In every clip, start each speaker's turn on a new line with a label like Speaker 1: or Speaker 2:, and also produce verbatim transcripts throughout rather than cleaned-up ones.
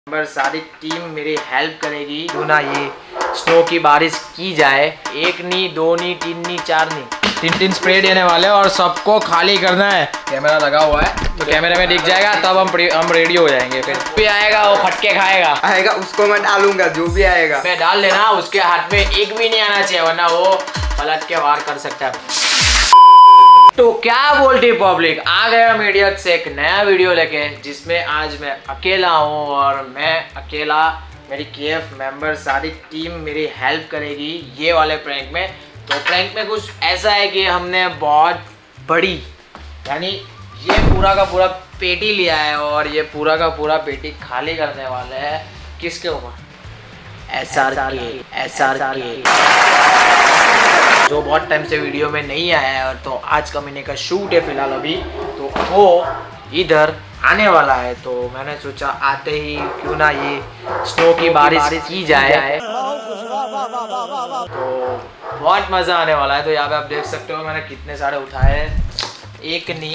Speaker 1: पर सारी टीम मेरी हेल्प करेगी। क्यों ना ये स्नो की बारिश की जाए। एक नहीं, दो नहीं, तीन नहीं, चार नहीं, तीन तीन स्प्रे देने वाले और सबको खाली करना है। कैमरा लगा हुआ है तो कैमरे में दिख जाएगा, तब हम हम रेडी हो जाएंगे। फिर भी आएगा वो फटके खाएगा
Speaker 2: आएगा उसको मैं डालूंगा, जो भी आएगा
Speaker 1: मैं डाल देना। उसके हाथ में एक भी नहीं आना चाहिए, वरना वो पलट के वार कर सकता है। तो क्या बोलती पब्लिक, आ गया मीडिया से एक नया वीडियो लेके, जिसमें आज मैं अकेला हूँ और मैं अकेला, मेरी केएफ मेंबर सारी टीम मेरी हेल्प करेगी ये वाले प्रैंक में। तो प्रैंक में कुछ ऐसा है कि हमने बहुत बड़ी, यानी ये पूरा का पूरा पेटी लिया है और ये पूरा का पूरा पेटी खाली करने वाले हैं। किसके ऊपर? S R K S R K जो बहुत टाइम से वीडियो में नहीं आया है, और तो आज का महीने का शूट है फिलहाल अभी, तो वो इधर आने वाला है। तो मैंने सोचा आते ही क्यों ना ये स्नो की बारिश की जाए, तो बहुत मज़ा आने वाला है। तो यहाँ पे आप देख सकते हो मैंने कितने सारे उठाए हैं। एक नहीं,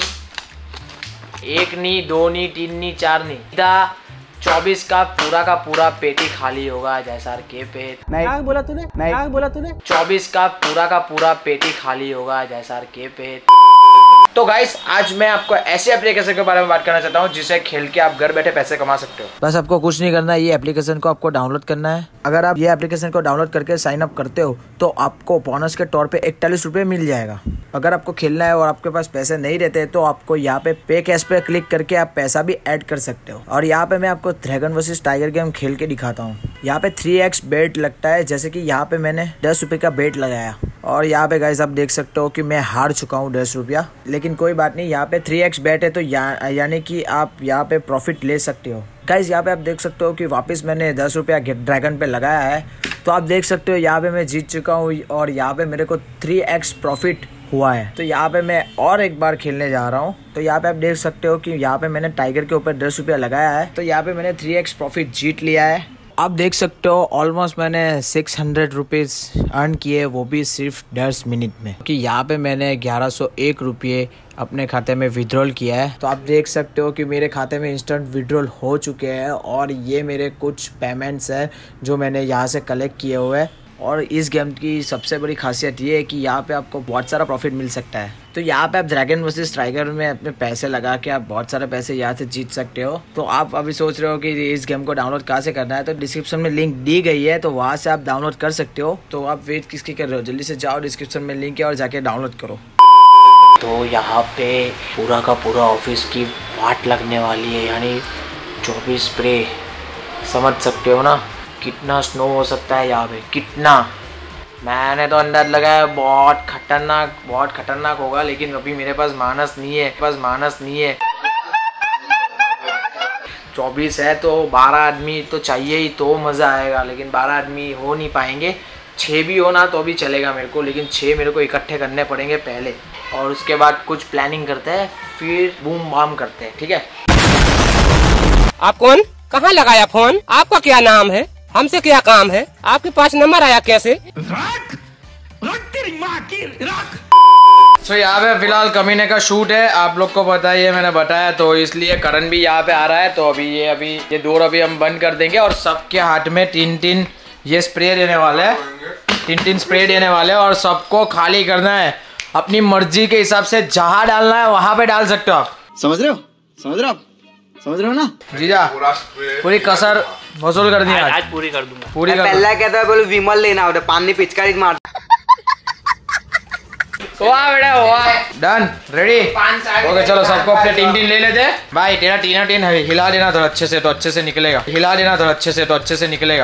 Speaker 1: एक नहीं, दो नहीं, तीन नहीं, चार नहीं, चौबीस का पूरा का पूरा पेटी खाली होगा जैसा के पे।
Speaker 2: नहीं बोला तूने, नहीं बोला तूने।
Speaker 1: चौबीस का पूरा का पूरा पेटी खाली होगा जैसा के पे। तो गाइस, आज मैं आपको ऐसे एप्लीकेशन के बारे में बात करना चाहता हूँ जिसे खेल के आप घर बैठे पैसे कमा सकते हो। बस आपको कुछ नहीं करना है, ये एप्लीकेशन को आपको डाउनलोड करना है। अगर आप ये एप्लीकेशन को डाउनलोड करके साइन अप करते हो तो आपको बोनस के तौर पे इकतालीस रुपये मिल जाएगा। अगर आपको खेलना है और आपके पास पैसे नहीं रहते तो आपको यहाँ पे पे कैश पे क्लिक करके आप पैसा भी ऐड कर सकते हो। और यहाँ पे मैं आपको ड्रैगन वर्सेस टाइगर गेम खेल के दिखाता हूँ। यहाँ पे थ्री एक्स बेट लगता है, जैसे कि यहाँ पे मैंने दस रुपये का बेट लगाया और यहाँ पे गाइस आप देख सकते हो कि मैं हार चुका हूँ दस रुपया, लेकिन कोई बात नहीं। यहाँ पे थ्री एक्स बेट है तो या, यानी कि आप यहाँ पे प्रॉफिट ले सकते हो। गाइस यहाँ पे आप देख सकते हो कि वापस मैंने दस रुपया ड्रैगन पे लगाया है, तो आप देख सकते हो यहाँ पे मैं जीत चुका हूँ और यहाँ पे मेरे को थ्री एक्स प्रॉफिट हुआ है। तो यहाँ पे मैं और एक बार खेलने जा रहा हूँ। तो यहाँ पे आप देख सकते हो कि यहाँ पे मैंने टाइगर के ऊपर दस रुपया लगाया है, तो यहाँ पे मैंने थ्री एक्स प्रॉफिट जीत लिया है। आप देख सकते हो ऑलमोस्ट मैंने सिक्स हंड्रेड रुपीज़ अर्न किए, वो भी सिर्फ दस मिनट में। कि यहाँ पे मैंने ग्यारह सौ एक रुपये अपने खाते में विड्रॉल किया है। तो आप देख सकते हो कि मेरे खाते में इंस्टेंट विड्रॉल हो चुके हैं और ये मेरे कुछ पेमेंट्स हैं जो मैंने यहाँ से कलेक्ट किए हुए हैं। और इस गेम की सबसे बड़ी खासियत ये है कि यहाँ पे आपको बहुत सारा प्रॉफिट मिल सकता है। तो यहाँ पे आप ड्रैगन वर्सेस टाइगर में अपने पैसे लगा के आप बहुत सारे पैसे यहाँ से जीत सकते हो। तो आप अभी सोच रहे हो कि इस गेम को डाउनलोड कहाँ से करना है, तो डिस्क्रिप्शन में लिंक दी गई है, तो वहाँ से आप डाउनलोड कर सकते हो। तो आप वेट किसकी कर रहे हो, जल्दी से जाओ, डिस्क्रिप्शन में लिंक है और जाके डाउनलोड करो। तो यहाँ पे पूरा का पूरा ऑफिस की वाट लगने वाली है, यानी चौबीस स्प्रे, समझ सकते हो ना कितना स्नो हो सकता है यहाँ पे, कितना। मैंने तो अंदाज लगाया बहुत खतरनाक, बहुत खतरनाक होगा, लेकिन अभी मेरे पास मानस नहीं है, पास मानस नहीं है। चौबीस है तो बारह आदमी तो चाहिए ही, तो मज़ा आएगा, लेकिन बारह आदमी हो नहीं पाएंगे। छः भी हो ना तो भी चलेगा मेरे को, लेकिन छः मेरे को इकट्ठे करने पड़ेंगे पहले, और उसके बाद कुछ प्लानिंग करते हैं, फिर बूम बाम करते हैं, ठीक है।
Speaker 3: आप कौन, कहाँ लगाया फोन, आपका क्या नाम है, हमसे क्या काम है, आपके पास नंबर आया कैसे? रख, रख तेरी माँ की रख।
Speaker 1: सो so, यहाँ पे फिलहाल कमीने का शूट है, आप लोग को पता ही है, मैंने बताया, तो इसलिए करण भी यहाँ पे आ रहा है। तो अभी ये अभी ये डोर अभी हम बंद कर देंगे और सबके हाथ में तीन तीन ये स्प्रे देने वाले हैं, तीन तीन स्प्रे देने वाले हैं और सबको खाली करना है। अपनी मर्जी के हिसाब से जहाँ डालना है वहाँ पे डाल सकते हो आप। समझ रहे हो, समझ रहे हो आप, समझ रहे हो ना जीजा? पूरी कसर वसूल कर दी आज, आज पूरी कर दूंगा, पूरी कर।
Speaker 2: पहला कहता है बोलो विमल लेना होता, पानी पिचकारी मार।
Speaker 1: वाह बेटा वाह, डन, रेडी, ओके। चलो सबको अपने टीन टीन ले लेते हैं। भाई तेरा टीना टीन हिला देना थोड़ा अच्छे से, तो अच्छे से निकलेगा, हिला देना थोड़ा अच्छे से, तो अच्छे से निकलेगा।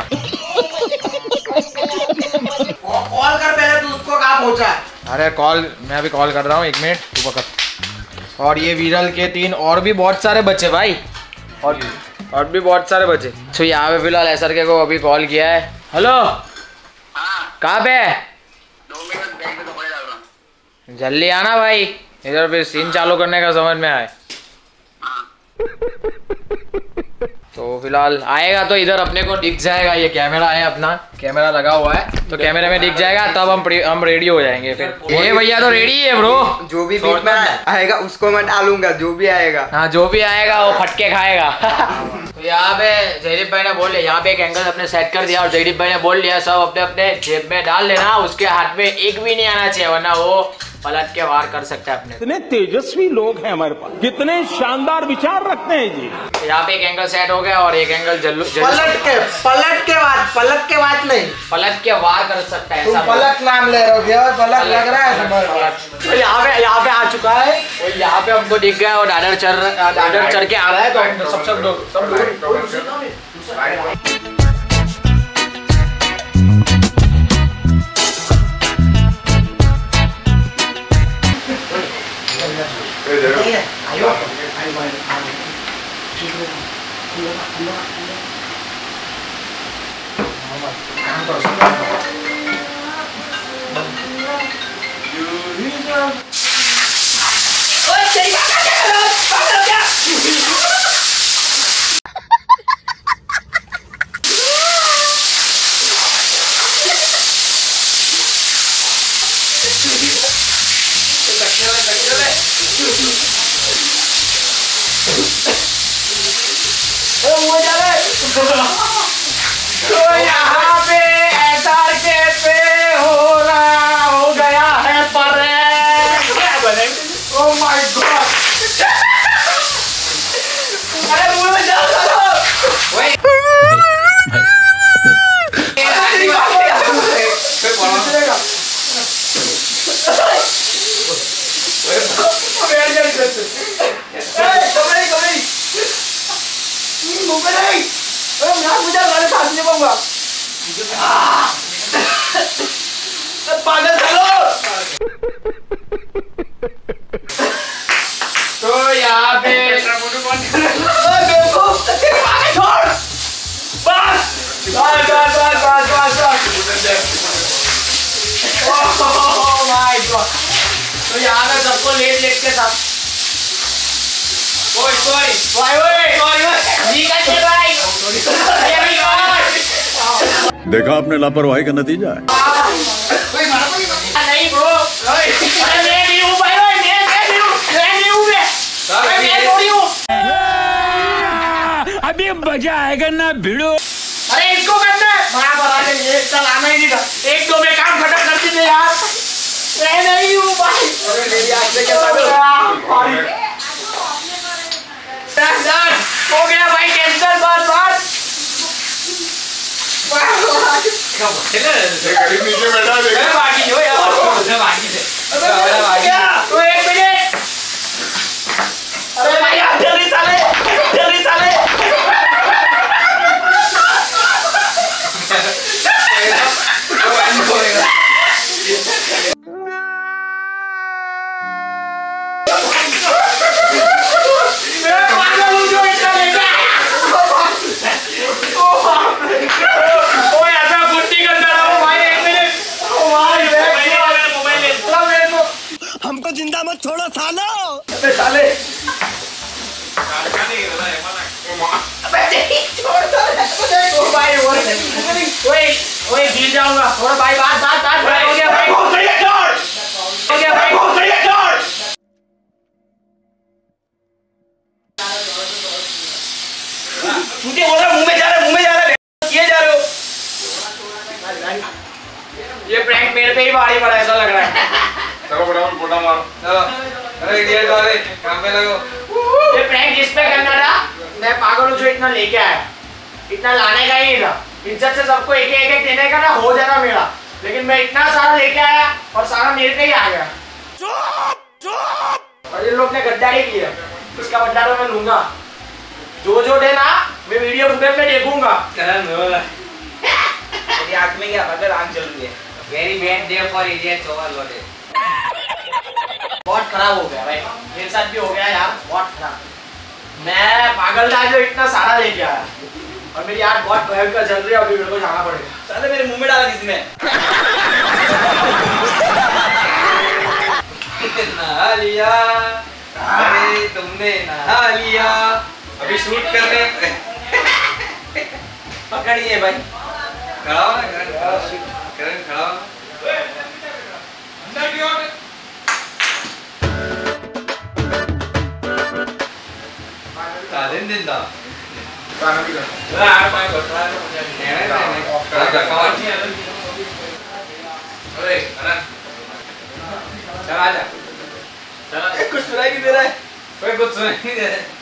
Speaker 1: कॉल कर पहले, तू उसको कहाँ पहुंचा है? अरे कॉल, मैं अभी कॉल कर रहा हूँ, एक मिनट तू पकड़। और ये विरल के तीन और भी बहुत सारे बच्चे भाई, और और भी बहुत सारे बच्चे। तो यहाँ पे फिलहाल एसआर के को अभी कॉल किया है। हेलो, कहाँ पे? दो मिनट बैग में कपड़े डाल रहा हूँ, जल्दी आना भाई, इधर फिर सीन चालू करने का समझ में आए। तो फिलहाल आएगा तो इधर अपने को दिख जाएगा, ये कैमरा है अपना, कैमरा लगा हुआ है तो कैमरे में दिख जाएगा, तब हम हम रेडी हो जाएंगे फिर। ये भैया तो रेडी है ब्रो,
Speaker 2: जो भी बीच में आएगा उसको मैं डालूंगा, जो भी आएगा।
Speaker 1: हाँ जो भी आएगा वो फटके खाएगा। तो यहाँ पे जयदीप भाई ने बोल लिया, यहाँ पे एक एंगल अपने सेट कर दिया और जयदीप भाई ने बोल लिया सब अपने अपने जेब में डाल लेना, उसके हाथ में एक भी नहीं आना चाहिए वरना वो पलट के वार कर सकता है अपने।
Speaker 4: कितने तेजस्वी लोग हैं हमारे पास, कितने शानदार विचार रखते हैं जी।
Speaker 1: तो यहाँ पे एक एंगल सेट हो गया और एक एंगल जल्लू
Speaker 2: पलट के पलट के बाद पलट के बाद नहीं,
Speaker 1: पलट के वार कर सकता है।
Speaker 2: तुम पलट नाम ले रहे हो, पलट लग रहा है।
Speaker 1: तो यहाँ पे यहाँ पे आ चुका है और यहाँ पे हमको दिख गया और दादर चढ़ दादर चढ़ के आ रहा है, तो सब सब लोग सब तो यहाँ पे एसआर के पे हो रहा हो गया है पर ओह माय गॉड, अरे मुंह में जाओ पागल तो यहाँ पे तो यहाँ पे सबको लेट लेट के साथ ओए सॉरी भाई ओए सॉरी निकल भाई
Speaker 5: देखा आपने लापरवाही का नतीजा है।
Speaker 1: नहीं ब्रो, अरे मैं नहीं हूँ भाई, मैं मैं नहीं हूँ, मैं नहीं हूँ मैं, मैं थोड़ी हूँ।
Speaker 4: अभी मजा आएगा ना भिड़ो।
Speaker 1: अरे इसको करना है, माँ बना ले, ये चलाना ही नहीं था, एक दो में काम खत्म कर दीजिए यार, मैं नहीं हूँ भाई। अरे मेरी आँख से क्या हो गया भाई, कैंसर बात बात
Speaker 5: नीचे बैठा
Speaker 1: बाकी जो यार बाकी से तो एक मिनट, अरे भाई आप जल्दी चले जल्दी चले
Speaker 4: हमको जिंदा मत छोड़ो सालो।
Speaker 1: साले ओए गिर जाऊंगा थोड़ा भाई, बात बात बात हो गया भाई, हो गया भाई, मुझे बोल रहा मुंह में जा रहा मुंह में जा रहा ये जा रहे हो, ये प्रैंक मेरे पे ही भारी पड़ा ऐसा लग रहा है।
Speaker 2: चलो फटाफट फोटा मारो, चलो अरे इडियट वाले काम पे लगो।
Speaker 1: ये प्रैंक जिस पे करना था, मैं पागल हूँ जो इतना लेके आया, इतना लाने का ही नहीं था, इज्जत से सबको एक एक एक देने का ना हो जाना मेरा, लेकिन मैं इतना सारा लेके आया और सारा मेरे पे ही आ गया। और इन लोग ने गद्दारी की है, इसका बदला तो मैं लूंगा, जो जो देना मैं वीडियो फुटेज में देखूंगा।
Speaker 2: मेरी आँख में क्या बगल आँख जल रही है। Very bad day for idiots overloaded.
Speaker 1: बहुत खराब हो गया भाई, मेरे साथ भी हो गया यार, बहुत खराब। मैं पागल था जो इतना सारा लेके आया और मेरी आँख बहुत भयंकर जल रही है, अभी मेरे को जाना पड़ेगा।
Speaker 2: साले मेरे मुंह में डाला किसने? नहा लिया, अरे तुमने नहा लिया, अभी शूट कर रहे पकड़िए भाई, खड़ा हो ना, करण खड़ा हो। दिन दिन दा चल आजा, कुछ सुनाई नहीं दे रहा है, कोई कुछ सुनाई नहीं दे रहा है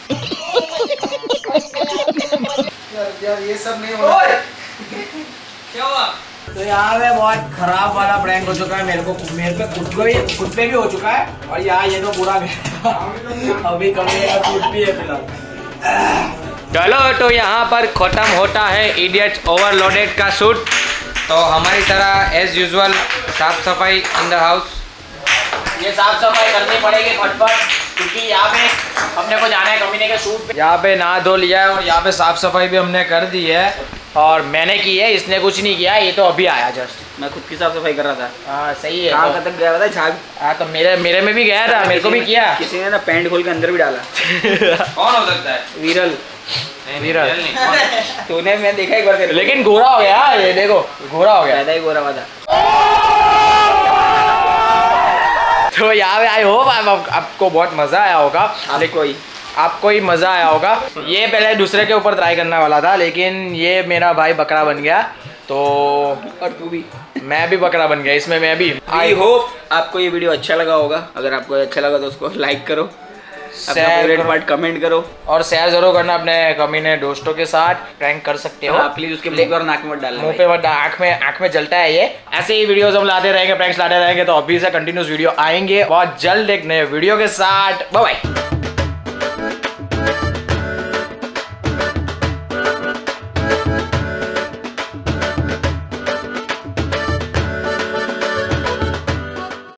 Speaker 2: यार, यार ये सब नहीं हो रहा है। क्या हुआ?
Speaker 1: तो यहाँ पे बहुत खराब वाला प्रैंक हो चुका है, मेरे को मेरे पे खुद को भी खुद पे भी हो चुका है, और यहाँ ये तो पूरा अभी कमी खुद भी है फिलहाल।
Speaker 2: चलो तो यहाँ पर खत्म होता है इडियट्स ओवरलोडेड का शूट। तो हमारी तरह एज यूजुअल साफ सफाई इन द हाउस।
Speaker 1: ये साफ सफाई करनी पड़ेगी फटफट, क्योंकि यहाँ पे अपने को जाना है कमीने के शूट पे। यहाँ पे नहा धो लिया है और यहाँ पे साफ सफाई भी हमने कर दी है, और मैंने की है, इसने कुछ नहीं किया, ये तो अभी आया जस्ट।
Speaker 2: मैं खुद की साफ सफाई कर रहा था।
Speaker 1: हाँ सही है।
Speaker 2: कहाँ तक गया था झाग?
Speaker 1: हाँ तो मेरे मेरे में भी गया था, मेरे को भी किया।
Speaker 2: किसी ने ना पैंट खोल के अंदर भी डाला। कौन हो सकता है? विरल।
Speaker 1: विरल
Speaker 2: तूने, मैं देखा एक बार तेरे,
Speaker 1: लेकिन गोरा हो गया, ये देखो गोरा हो गया,
Speaker 2: ज्यादा ही गोरा हुआ था।
Speaker 1: तो यहाँ पे आई होप आप, आपको बहुत मजा आया होगा।
Speaker 2: आपको ही
Speaker 1: आपको ही मजा आया होगा। ये पहले दूसरे के ऊपर ट्राई करने वाला था, लेकिन ये मेरा भाई बकरा बन गया, तो
Speaker 2: और तू भी,
Speaker 1: मैं भी बकरा बन गया इसमें, मैं भी।
Speaker 2: आई होप आपको ये वीडियो अच्छा लगा होगा। अगर आपको अच्छा लगा तो उसको लाइक करो,
Speaker 1: शेयर
Speaker 2: पार्ट कमेंट करो,
Speaker 1: और शेयर जरूर करना अपने कमीने दोस्तों के साथ। प्रैंक कर सकते हो।
Speaker 2: हाँ, प्लीज उसके मुंह पे और नाक में मत डालना,
Speaker 1: मुंह पे मत, आँख में आँख में जलता है ये। ऐसे ही वीडियोस हम लाते रहेंगे, प्रैंक्स लाते रहेंगे, तो अभी से कंटिन्यूस वीडियो आएंगे बहुत जल्द एक नए वीडियो के साथ। Bye bye.